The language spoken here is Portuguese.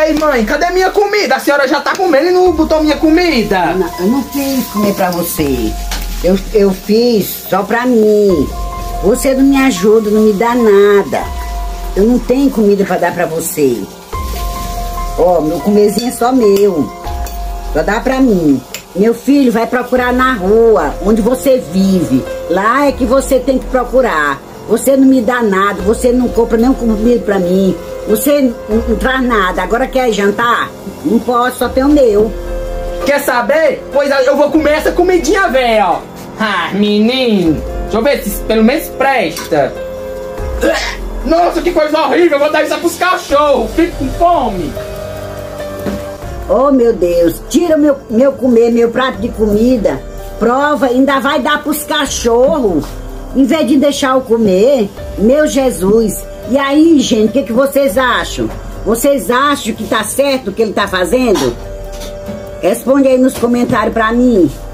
Ei, mãe, cadê minha comida? A senhora já tá comendo e não botou minha comida. Não, eu não fiz comer pra você. Eu fiz só pra mim. Você não me ajuda, não me dá nada. Eu não tenho comida pra dar pra você. Ó, meu comerzinho é só meu. Só dá pra mim. Meu filho vai procurar na rua, onde você vive. Lá é que você tem que procurar. Você não me dá nada, você não compra nenhum comida pra mim. Você não traz nada. Agora quer jantar? Não posso, só tem o meu. Quer saber? Pois eu vou comer essa comidinha velha, ó. Ah, menino. Deixa eu ver se pelo menos presta. Nossa, que coisa horrível. Eu vou dar isso pros cachorros. Fico com fome. Oh, meu Deus. Tira meu comer, meu prato de comida. Prova, ainda vai dar pros cachorros. Em vez de deixar eu comer. Meu Jesus. E aí, gente, o que vocês acham? Vocês acham que tá certo o que ele tá fazendo? Responde aí nos comentários pra mim.